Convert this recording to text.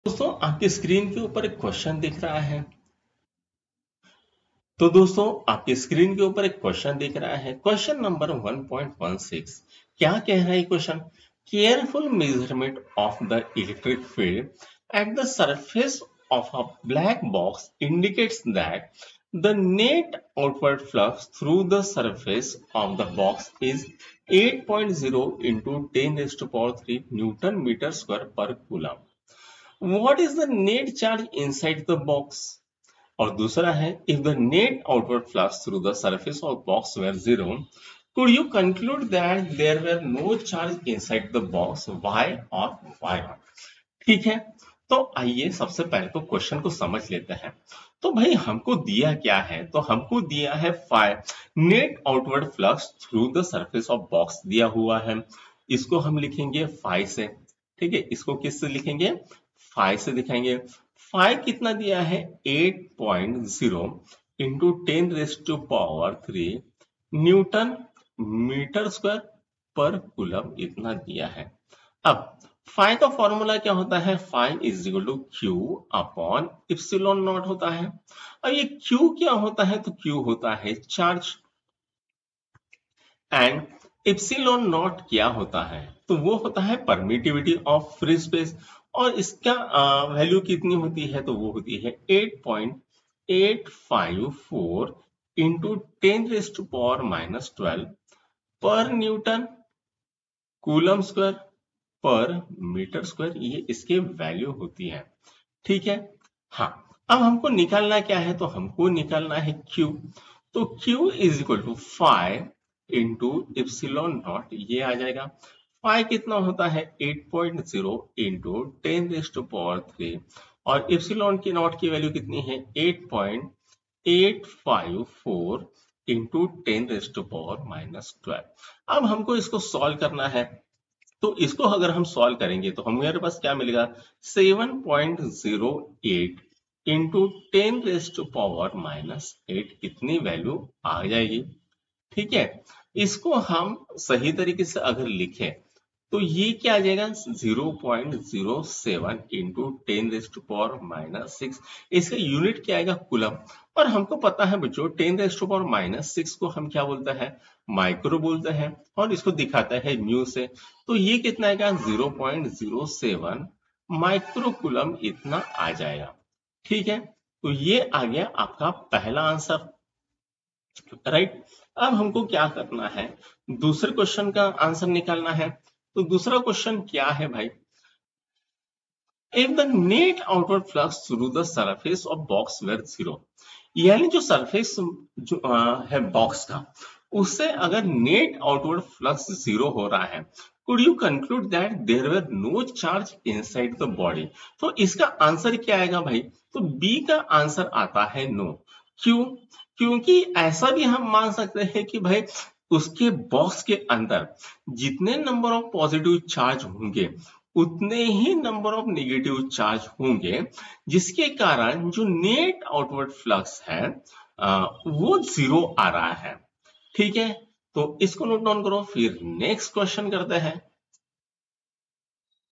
दोस्तों आपकी स्क्रीन के ऊपर एक क्वेश्चन दिख रहा है। तो दोस्तों आपकी स्क्रीन के ऊपर एक क्वेश्चन दिख रहा है। Question number 1.16। क्या कह रहा है question? Careful measurement of the electric field at the surface of a black box indicates that the net outward flux through the surface of the box is 8.0 into 10 raised to power 3 Newton meter square per coulomb. What is the net charge inside the box? और दूसरा है if the net outward flux through the surface of box were zero, could you conclude that there were no charge inside the box? Why or why not? ठीक है, तो आइए सबसे पहले तो क्वेश्चन को समझ लेते हैं। तो भाई हमको दिया क्या है? तो हमको दिया है net outward flux through the surface of box दिया हुआ है। इसको हम लिखेंगे फाइ से। ठीक है, इसको किससे लिखेंगे? फाइ से दिखाएंगे। फाइ कितना दिया है? 8.0 into 10 raise to power 3 newton metre square पर कूलम इतना दिया है। अब फाइ का फॉर्मूला क्या होता है? Phi is equal to q upon epsilon naught होता है। अब ये क्यू क्या होता है? तो क्यू होता है चार्ज एंड इप्सिलॉन नॉट क्या होता है? तो वो होता है परमिटिविटी ऑफ फ्री स्पेस और इसका वैल्यू कितनी होती है? तो वो होती है 8.854 इंटू 10 रेज़ टू पावर -12 पर न्यूटन कूलम स्क्वायर पर मीटर स्क्वायर, ये इसके वैल्यू होती है। ठीक है, हाँ। अब हमको निकालना क्या है? तो हमको निकालना है Q। तो Q is equal to 5 into epsilon naught, ये आ जाएगा। 5 कितना होता है? 8.0 इंटू 10 रेज़ टू पावर 3 और इप्सिलॉन की नॉट की वैल्यू कितनी है? 8.854 इंटू 10 रेज़ टू पावर -12। अब हमको इसको सॉल्व करना है। तो इसको अगर हम सॉल्व करेंगे तो हमारे पास क्या मिलेगा? 7.08 इंटू 10 रेज़ टू पावर -8 इतनी वैल्यू आ जाएगी। ठीक है, इसको हम सही तरीके से अगर लिखें तो ये क्या आ जाएगा? 0.07 इंटू 10 रेज़ टू पावर -6। इसका यूनिट क्या आएगा? कूलम। और हमको पता है बच्चों 10 रेज़ टू पावर -6 को हम क्या बोलते हैं? माइक्रो बोलते हैं और इसको दिखाता है न्यू से। तो ये कितना आएगा? 0.07 माइक्रो कूलम इतना आ जाएगा। ठीक है, तो ये आ गया आपका पहला आंसर। राइट, अब हमको क्या करना है? दूसरे क्वेश्चन का आंसर निकालना है। तो दूसरा क्वेश्चन क्या है भाई? If the net outward flux through the surface of box were zero, यानी जो सरफेस जो है बॉक्स का, उससे अगर नेट आउटवर्ड फ्लक्स जीरो हो रहा है, could you conclude that there were no charge inside the body? तो इसका आंसर क्या आएगा भाई? तो बी का आंसर आता है नो। क्यों? क्योंकि ऐसा भी हम मान सकते हैं कि भाई उसके बॉक्स के अंदर जितने नंबर ऑफ पॉजिटिव चार्ज होंगे उतने ही नंबर ऑफ नेगेटिव चार्ज होंगे, जिसके कारण जो नेट आउटवर्ड फ्लक्स है वो जीरो आ रहा है। ठीक है, तो इसको नोट डाउन करो। फिर नेक्स्ट क्वेश्चन करते हैं।